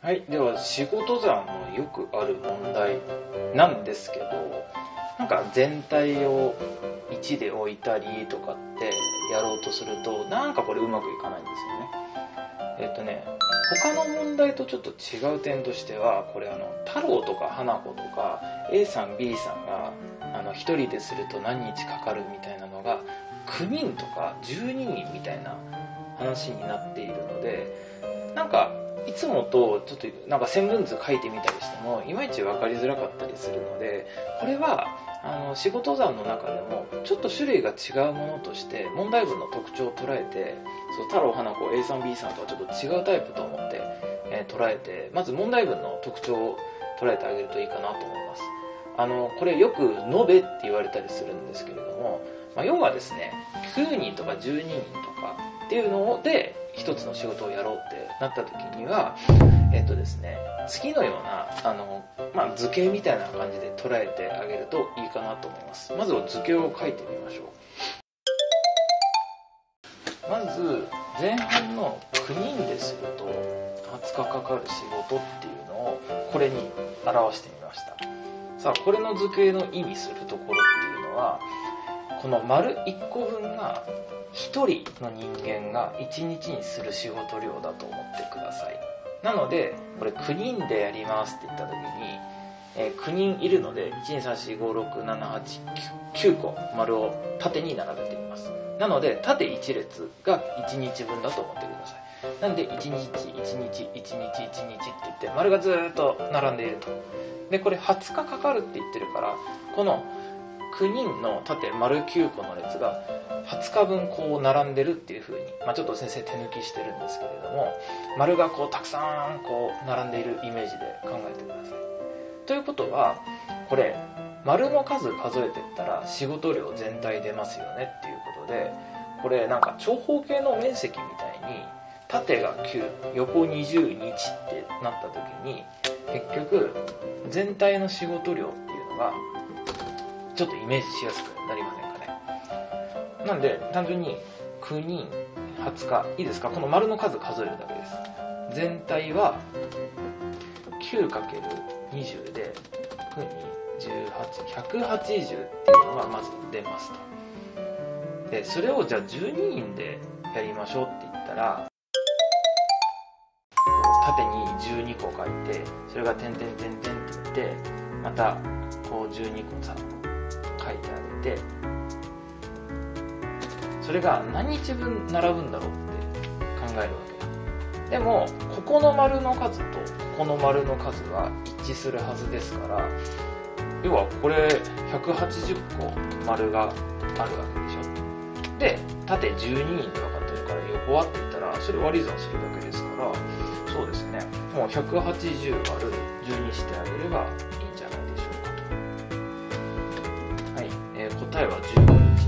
はい、では仕事算のよくある問題なんですけど、なんか全体を1で置いたりとかってやろうとすると、なんかこれうまくいかないんですよね。他の問題とちょっと違う点としては、これ太郎とか花子とか A さん B さんが1人ですると何日かかるみたいなのが9人とか12人みたいな話になっているので、なんかいつもとちょっとなんか線分図書いてみたりしてもいまいち分かりづらかったりするので、これは仕事算の中でもちょっと種類が違うものとして問題文の特徴を捉えて、太郎花子 A さん B さんとはちょっと違うタイプと思って、捉えて、まず問題文の特徴を捉えてあげるといいかなと思います。これよく延べって言われたりするんですけれども、要はですね、9人とか12人とかっていうので一つの仕事をやろうってなった時には、ですね、次のような図形みたいな感じで捉えてあげるといいかなと思います。まずは図形を書いてみましょう。まず前半の9人ですると20日かかる仕事っていうのをこれに表してみました。さあ、これの図形の意味するところっていうのは、この丸1個分が1人の人間が1日にする仕事量だと思ってください。なのでこれ9人でやりますって言った時に、9人いるので 123456789 個丸を縦に並べています。なので縦1列が1日分だと思ってください。なんで1日1日1日1日って言って丸がずっと並んでいると。でこれ20日かかるって言ってるから、この9人の縦丸9個の列が20日分こう並んでるっていう風に、ちょっと先生手抜きしてるんですけれども、丸がこうたくさんこう並んでいるイメージで考えてください。ということは、これ丸の数数えてったら仕事量全体出ますよねっていうことで、これなんか長方形の面積みたいに縦が9横20日ってなった時に、結局全体の仕事量っていうのがちょっとイメージしやすくなりませんかね。なんで単純に9人20日いいですか、この丸の数数えるだけです。全体は 9×20 で9人18180っていうのがまず出ますと。でそれをじゃあ12人でやりましょうって言ったら、縦に12個書いて、それが点々点々って言って、またこう12個さ書いてあげて、それが何日分並ぶんだろうって考えるわけだ。でもここの丸の数とここの丸の数は一致するはずですから、要はこれ180個丸があるわけでしょ。で縦12人って分かってるから、横はって言ったらそれ割り算するだけですから、そうですね、もう180割る12してあげればいいんじゃないでしょうかと。はい、答えは15日になります。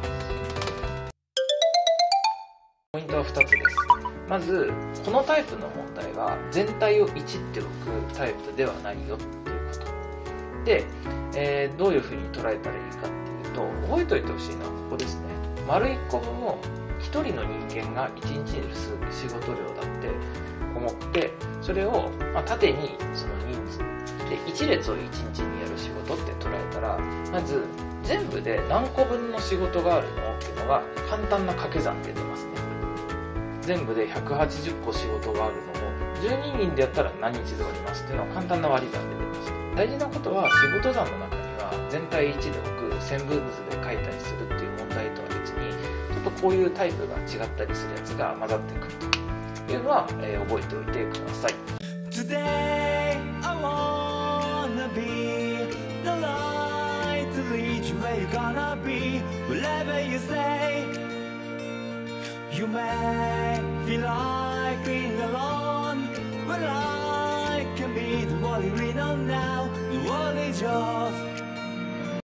ポイントは2つです。まずこのタイプの問題は全体を1って置くタイプではないよっていうことで、どういうふうに捉えたらいいかっていうと、覚えておいてほしいのはここですね。丸1個分を1人の人間が1日にする仕事量だって思って、それを縦にその人数で1列を1日にやる仕事って捉えたら、まず全部で何個分の仕事があるのっていうのが簡単な掛け算で出ますね。全部で180個仕事があるのを12人でやったら何日で割りますっていうのは簡単な割り算で出ます。大事なことは仕事算の中には全体1で置く線分図で書いたりするっていう問題とは別に、ちょっとこういうタイプが違ったりするやつが混ざってくるというのは、覚えておいてください。 Today I wanna be the light to lead you where you're gonna be. Whatever you say, you may feel like being alone, but I can be the one you lean on now. The world is yours.